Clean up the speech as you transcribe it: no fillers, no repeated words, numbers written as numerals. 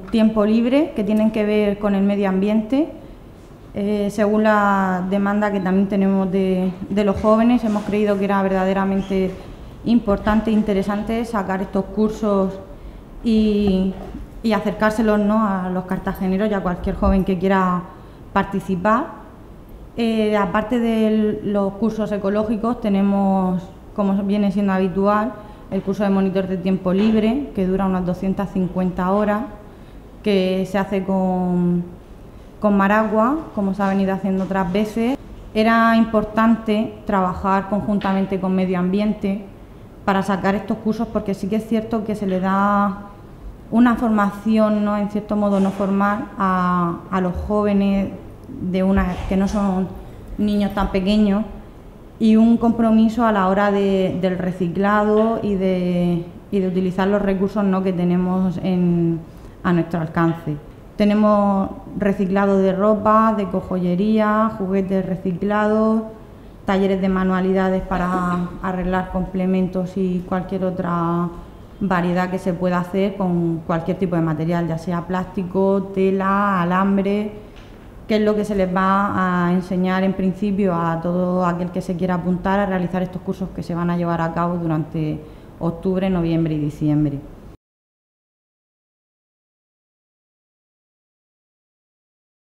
tiempo libre que tienen que ver con el medio ambiente. Según la demanda que también tenemos de los jóvenes, hemos creído que era verdaderamente importante e interesante sacar estos cursos y acercárselos, ¿no?, a los cartageneros y a cualquier joven que quiera participar. Aparte de los cursos ecológicos, tenemos, como viene siendo habitual, el curso de monitor de tiempo libre, que dura unas 250 horas, que se hace con Maragua, como se ha venido haciendo otras veces. Era importante trabajar conjuntamente con medio ambiente para sacar estos cursos, porque sí que es cierto que se le da una formación, ¿no?, en cierto modo no formal a los jóvenes que no son niños tan pequeños, y un compromiso a la hora del reciclado y de utilizar los recursos, ¿no?, que tenemos a nuestro alcance. Tenemos reciclado de ropa, de cojoyería, juguetes reciclados, talleres de manualidades para arreglar complementos y cualquier otra variedad que se pueda hacer con cualquier tipo de material, ya sea plástico, tela, alambre, que es lo que se les va a enseñar en principio a todo aquel que se quiera apuntar a realizar estos cursos que se van a llevar a cabo durante octubre, noviembre y diciembre.